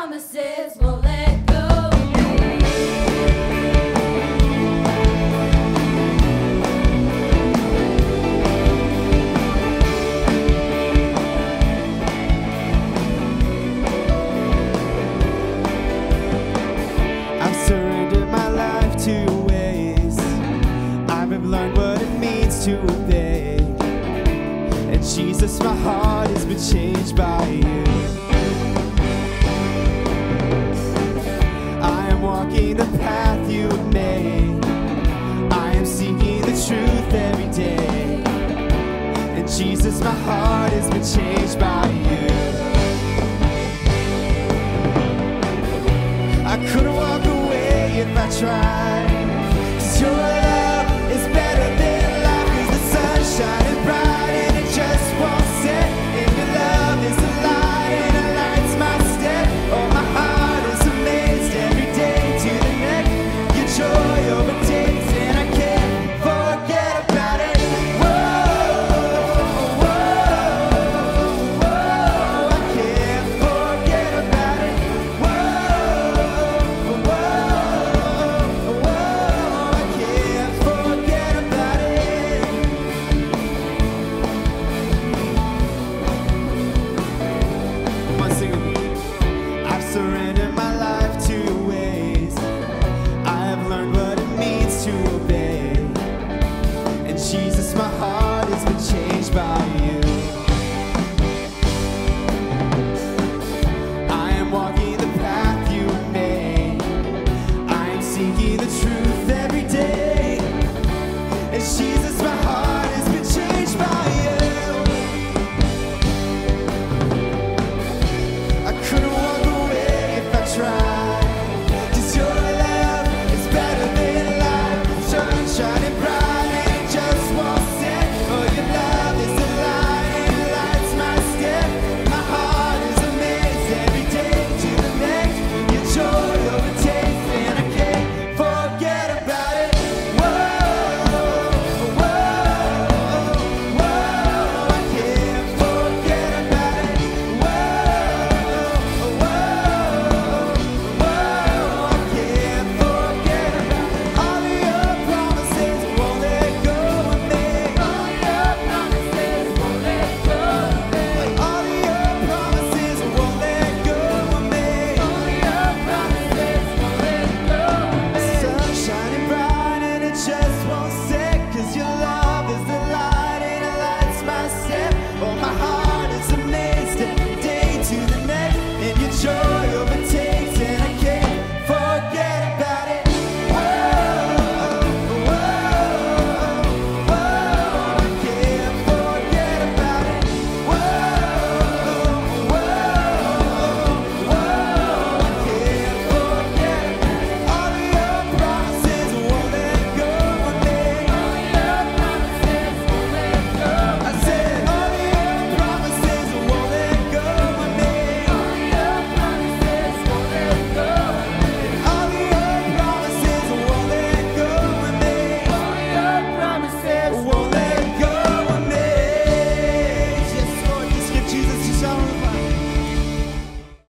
promises won't let go. I've surrendered my life to your ways. I've learned what it means to obey. And Jesus, my heart has been changed by you. I am walking the path you have made. I am seeking the truth every day. And Jesus, my heart has been changed by you.